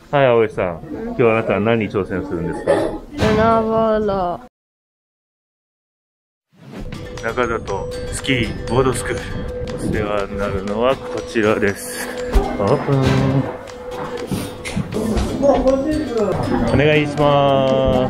はい、葵さん。今日あなたは何に挑戦するんですか？ スノーボード。 中里スキーボードスクール。お世話になるのはこちらです。オープン。お願いします。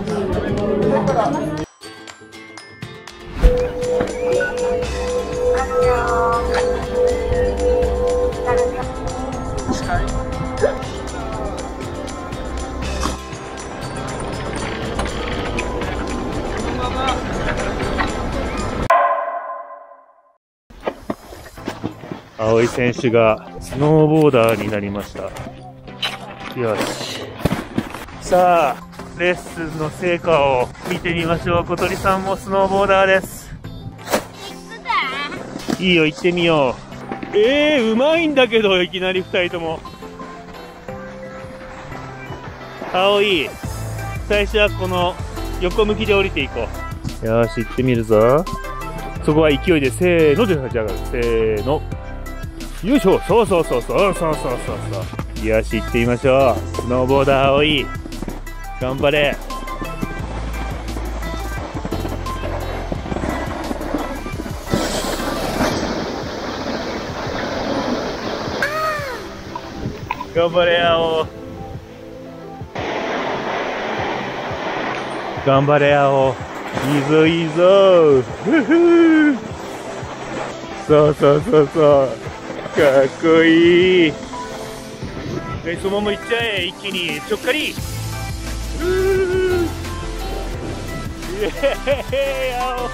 葵選手がスノーボーダーになりました。よし。さあ、レッスンの成果を見てみましょう。小鳥さんもスノーボーダーです。いいよ、行ってみよう。うまいんだけど、いきなり2人とも。葵、最初はこの横向きで降りていこう。よし、行ってみるぞ。そこは勢いでせーので立ち上がる。せーの。よいしょ。そう。よし、行ってみましょう。スノーボーダー葵、頑張れ。頑張れ青。頑張れ青。いいぞ。そう。かっこいい。そのまま行っちゃえ。一気にちょっかり。イエーイ青。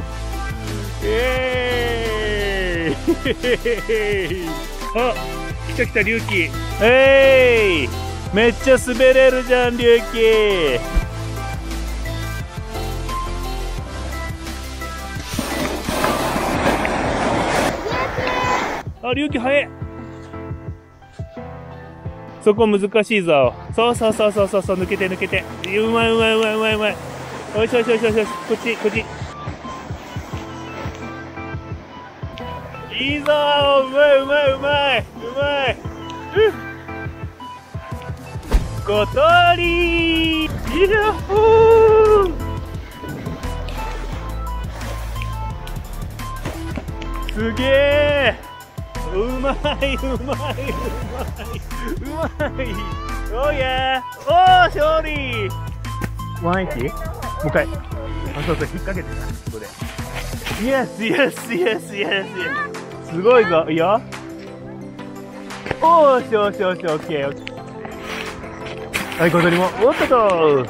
あ、来た龍樹。めっちゃ滑れるじゃん龍樹。あ、龍樹早い。そこ難しいぞ。そう、抜けて。うまい。よし。こっち。いいぞ。うまい。小鳥。イヤッホー。すげえ。うまい。おーやー。おー、勝利。ワンエッジ。もう一回。そう、引っ掛けてた。ここで。イエス。すごいぞ。いいよ。おー、オッケー。はい、小鳥も。おっと。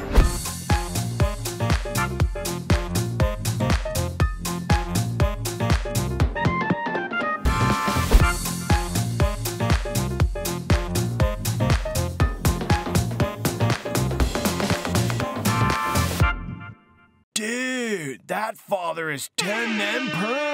Dude, that father is 10 men per